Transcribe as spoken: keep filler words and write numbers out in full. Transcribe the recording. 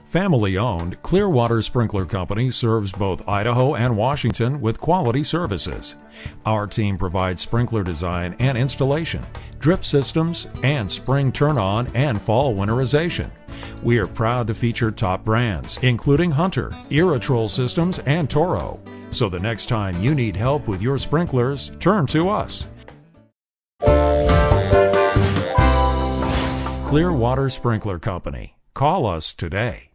Family-owned, Clearwater Sprinkler Company serves both Idaho and Washington with quality services. Our team provides sprinkler design and installation, drip systems, and spring turn-on and fall winterization. We are proud to feature top brands, including Hunter, Irritrol Systems, and Toro. So the next time you need help with your sprinklers, turn to us. Clearwater Sprinkler Company. Call us today.